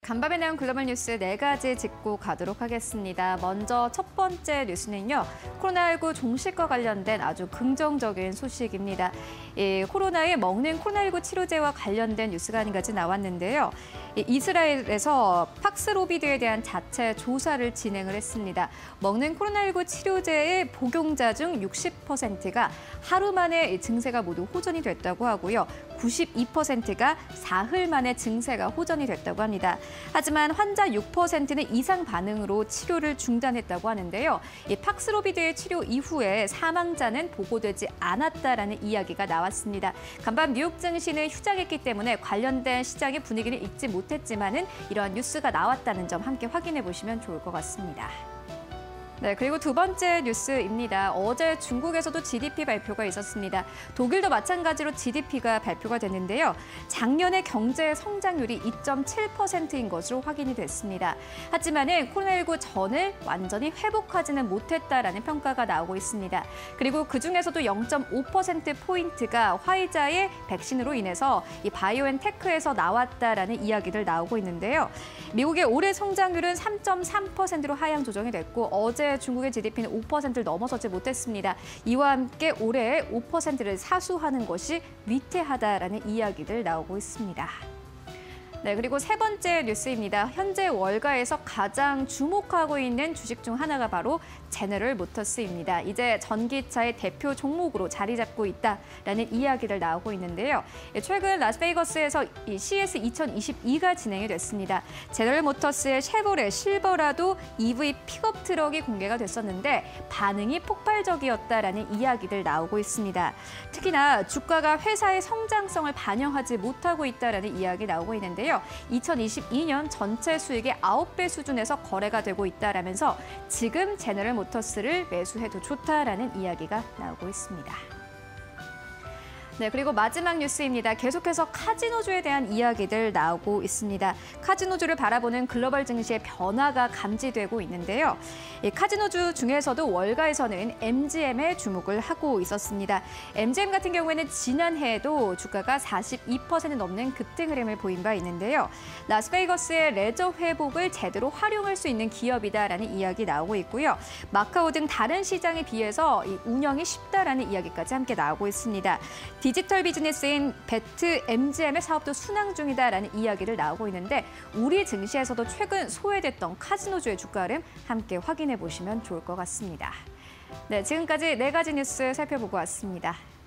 간밤에 나온 글로벌 뉴스 4가지 짚고 가도록 하겠습니다. 먼저 첫 번째 뉴스는요. 코로나19 종식과 관련된 아주 긍정적인 소식입니다. 코로나에 먹는 코로나19 치료제와 관련된 뉴스가 한 가지 나왔는데요. 이스라엘에서 팍스로비드에 대한 자체 조사를 진행을 했습니다. 먹는 코로나19 치료제의 복용자 중 60%가 하루 만에 증세가 모두 호전이 됐다고 하고요. 92%가 사흘 만에 증세가 호전이 됐다고 합니다. 하지만 환자 6%는 이상 반응으로 치료를 중단했다고 하는데요. 이 팍스로비드의 치료 이후에 사망자는 보고되지 않았다라는 이야기가 나왔습니다. 간밤 뉴욕 증시는 휴장했기 때문에 관련된 시장의 분위기를 읽지 못했지만은 이러한 뉴스가 나왔다는 점 함께 확인해 보시면 좋을 것 같습니다. 네, 그리고 두 번째 뉴스입니다. 어제 중국에서도 GDP 발표가 있었습니다. 독일도 마찬가지로 GDP가 발표가 됐는데요. 작년의 경제 성장률이 2.7%인 것으로 확인이 됐습니다. 하지만 코로나19 전을 완전히 회복하지는 못했다라는 평가가 나오고 있습니다. 그리고 그중에서도 0.5%포인트가 화이자의 백신으로 인해서 이 바이오엔테크에서 나왔다라는 이야기들 나오고 있는데요. 미국의 올해 성장률은 3.3%로 하향 조정이 됐고 어제 중국의 GDP는 5%를 넘어서지 못했습니다. 이와 함께 올해 5%를 사수하는 것이 위태하다라는 이야기들 나오고 있습니다. 네, 그리고 세 번째 뉴스입니다. 현재 월가에서 가장 주목하고 있는 주식 중 하나가 바로 제너럴 모터스입니다. 이제 전기차의 대표 종목으로 자리 잡고 있다라는 이야기를 나오고 있는데요. 최근 라스베이거스에서 CES 2022가 진행이 됐습니다. 제너럴 모터스의 쉐보레 실버라도 EV 픽업 트럭이 공개가 됐었는데 반응이 폭발적이었다라는 이야기들 나오고 있습니다. 특히나 주가가 회사의 성장성을 반영하지 못하고 있다라는 이야기 나오고 있는데요. 2022년 전체 수익의 9배 수준에서 거래가 되고 있다라면서 지금 제너럴 모터스를 매수해도 좋다라는 이야기가 나오고 있습니다. 네, 그리고 마지막 뉴스입니다. 계속해서 카지노주에 대한 이야기들 나오고 있습니다. 카지노주를 바라보는 글로벌 증시의 변화가 감지되고 있는데요. 이 카지노주 중에서도 월가에서는 MGM에 주목을 하고 있었습니다. MGM 같은 경우에는 지난해에도 주가가 42% 넘는 급등 흐름을 보인 바 있는데요. 라스베이거스의 레저 회복을 제대로 활용할 수 있는 기업이다라는 이야기 나오고 있고요. 마카오 등 다른 시장에 비해서 이 운영이 쉽다라는 이야기까지 함께 나오고 있습니다. 디지털 비즈니스인 배트 MGM의 사업도 순항 중이다라는 이야기를 나오고 있는데 우리 증시에서도 최근 소외됐던 카지노주의 주가 흐름 함께 확인해 보시면 좋을 것 같습니다. 네, 지금까지 4가지 뉴스 살펴보고 왔습니다.